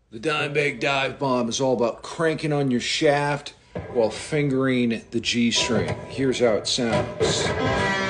The Dimebag dive bomb is all about cranking on your shaft while fingering the G string. Here's how it sounds.